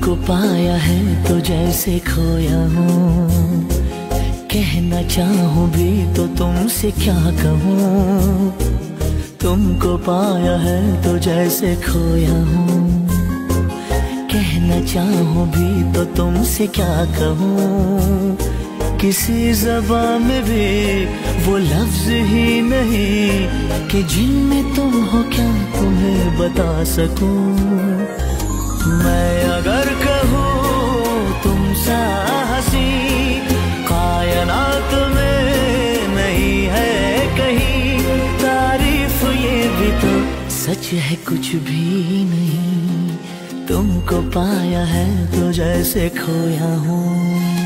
तुमको पाया है तो जैसे खोया हूँ, कहना चाहूँ भी तो तुमसे क्या कहूँ। तुमको पाया है तो जैसे खोया हूँ, कहना चाहूँ भी तो तुमसे क्या कहूँ। किसी ज़बान में भी वो लफ्ज़ ही नहीं कि जिनमें तुम हो क्या तुम्हें बता सकूं। मैं अगर कहूँ तुम सा हंसी कायनात में नहीं है कहीं, तारीफ ये भी तो सच है कुछ भी नहीं। तुमको पाया है तो जैसे खोया हूँ।